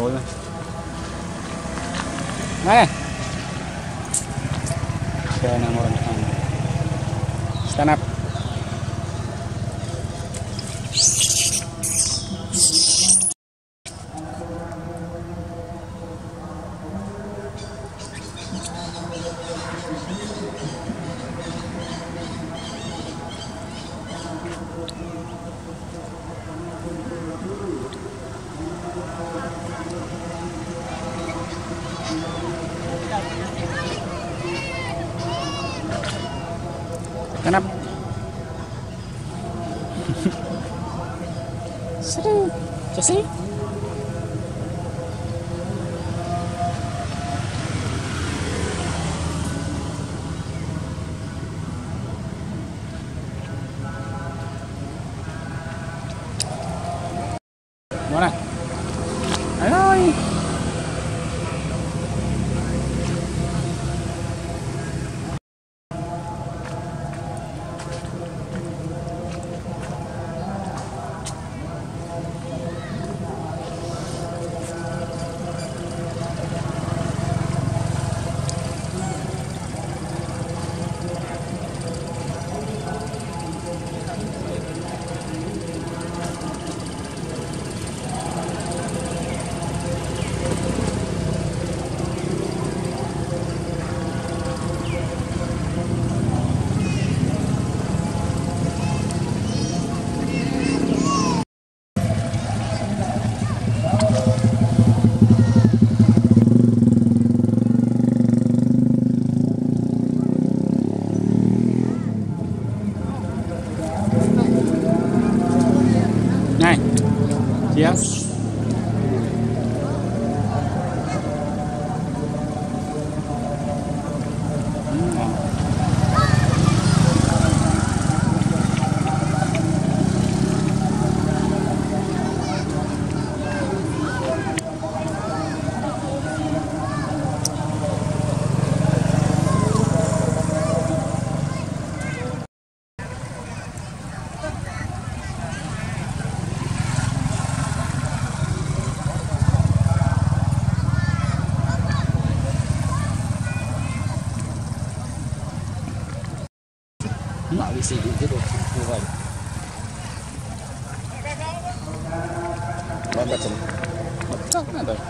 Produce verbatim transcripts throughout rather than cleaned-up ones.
rồi này chơi nào một stand up kenapa? Seru, seru. Mana? Halo. Này, yes. Mọi cái gì cũng tiếp tục như vậy. Bạn bật chấm bật chắc là rồi.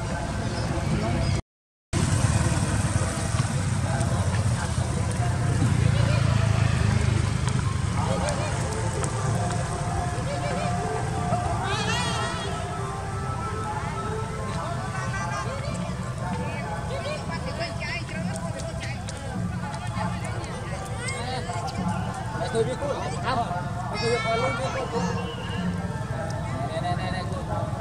Tôi biết cô không? Tôi biết luôn biết cô. Này này này này cô.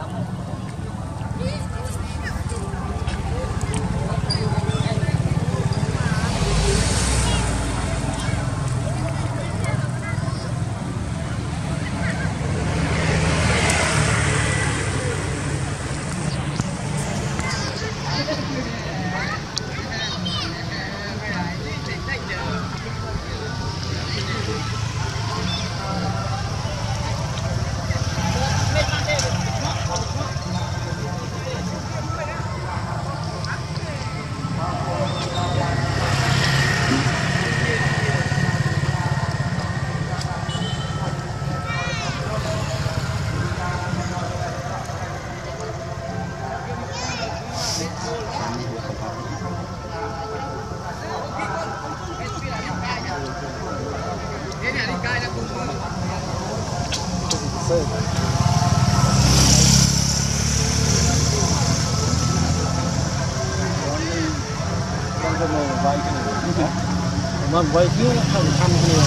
Vâng, vậy chứ không thăm nhiều.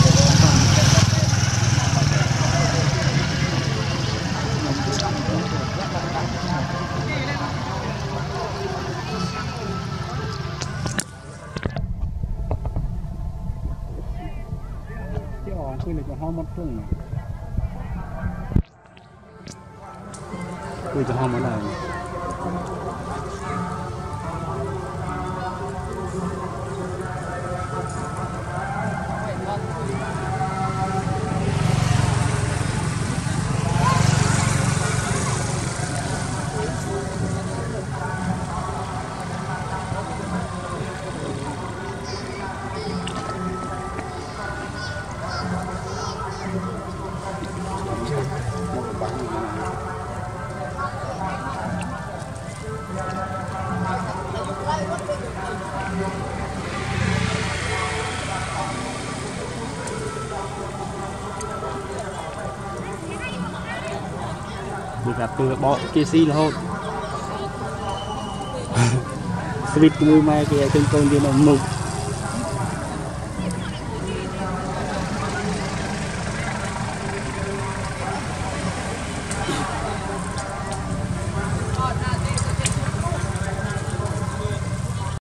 Cái ổ quy là cho hoa mất phương này. Quy cho hoa mất này. được gặp từ bỏ kia xi là hôn Sweet mùi mai kia trên con kia nó mục